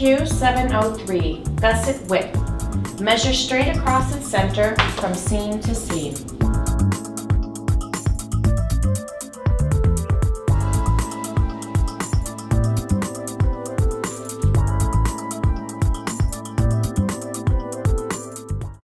Q703 gusset width. Measure straight across its center from seam to seam.